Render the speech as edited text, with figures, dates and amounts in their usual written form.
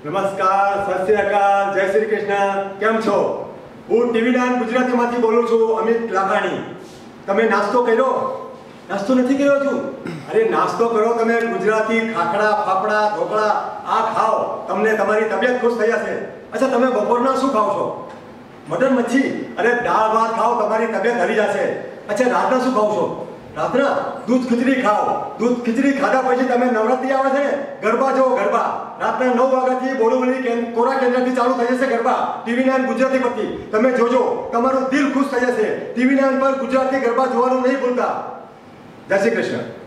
નમસ્કાર, સત શ્રી અકાલ, જય શ્રી કૃષ્ણ. કેમ છો? હું ટીવી 9 ગુજરાતીમાંથી બોલું છું, અમિત લાખાણી. તમે નાસ્તો કર્યો? નાસ્તો નથી કર્યો હજુ? અરે નાસ્તો કરો તમે. ગુજરાતી ખાખડા, ફાફડા, ઢોકળા આ ખાઓ, તમને તમારી તબિયત ખુશ થઈ જશે. અચ્છા, તમે બપોરના શું ખાઓ છો? મટન, મચ્છી? અરે દાળ ભાત ખાઓ, તમારી તબિયત હરી જશે. અચ્છા, રાતના શું ખાઓ છો? રાતના દૂધ ખીચડી ખાઓ. દૂધ ખીચડી ખાધા પછી તમે નવરાત્રી આવે છે ને, ગરબા જો ગરબા. રાતના 9 વાગ્યાથી બોડુવલી કોરા કેન્દ્રથી ચાલુ થઈ જશે ગરબા ટીવી 9 ગુજરાતી પરથી. તમે જોજો, તમારું દિલ ખુશ થઈ જશે. ટીવી 9 પર ગુજરાતી ગરબા જોવાનું નહીં ભૂલતા. જય શ્રી કૃષ્ણ.